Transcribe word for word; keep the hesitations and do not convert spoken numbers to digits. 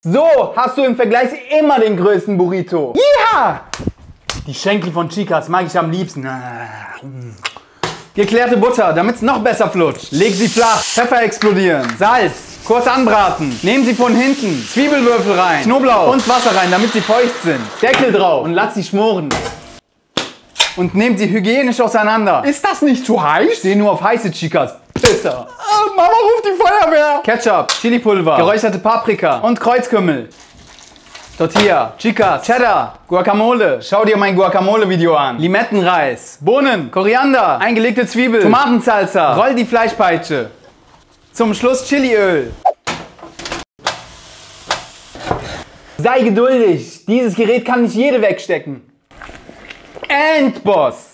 So hast du im Vergleich immer den größten Burrito. Ja! Die Schenkel von Chicas mag ich am liebsten. Geklärte Butter, damit es noch besser flutscht. Leg sie flach, Pfeffer explodieren, Salz, kurz anbraten. Nehmen sie von hinten, Zwiebelwürfel rein, Knoblauch und Wasser rein, damit sie feucht sind. Deckel drauf und lass sie schmoren. Und nehmt sie hygienisch auseinander. Ist das nicht zu heiß? Steh nur auf heiße Chicas. Pisser. Äh, Mama ruft die Feuerwehr. Ketchup, Chilipulver, geräucherte Paprika und Kreuzkümmel. Tortilla, Chicas, Cheddar, Guacamole. Schau dir mein Guacamole-Video an. Limettenreis, Bohnen, Koriander, eingelegte Zwiebel, Tomatensalsa. Roll die Fleischpeitsche. Zum Schluss Chiliöl. Sei geduldig. Dieses Gerät kann nicht jede wegstecken. Endboss.